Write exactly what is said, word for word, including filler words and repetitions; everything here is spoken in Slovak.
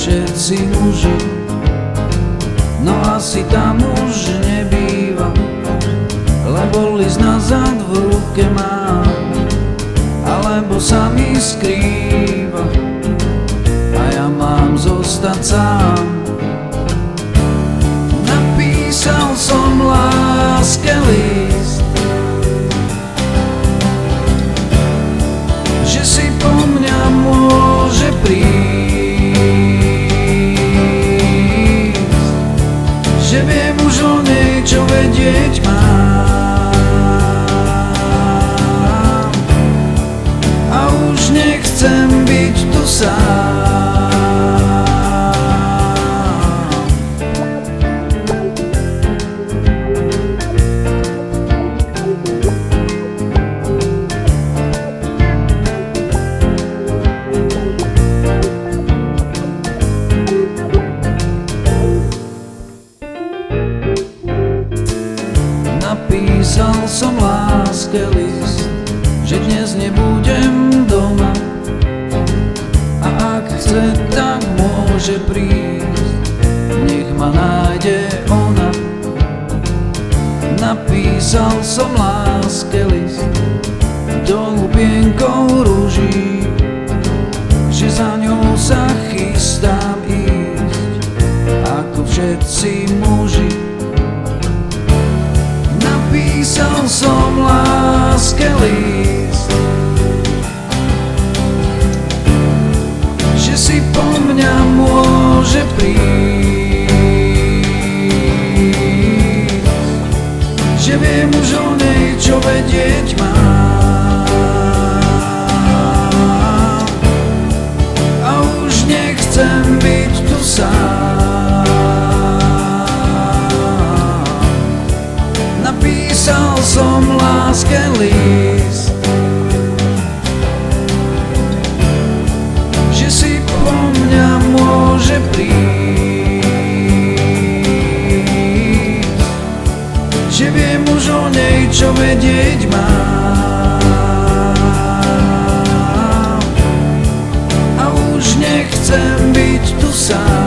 všetci muži. No asi tam už nebýva, lebo list nazad v ruke má, alebo sa mi skrýva a ja mám zostať sám. Napísal som láske list, že si po mňa môže prísť, že viem už o nej, čo vedieť mám, a už nechcem byť tu sám. Napísal som láske list, že dnes nebudem doma, a ak chce, tak môže prísť, nech ma nájde ona. Napísal som láske list do lupienkou ruží, že za ňou sa chystám ísť, ako všetci muži. Napísal som láske list, že si po mňa môže prísť, že viem už o nej, čo vedieť mám, a už nechcem byť tu sám. Napísal som láske list, že si po mňa môže prísť, že viem už o nej, čo vedieť mám, a už nechcem byť tu sám.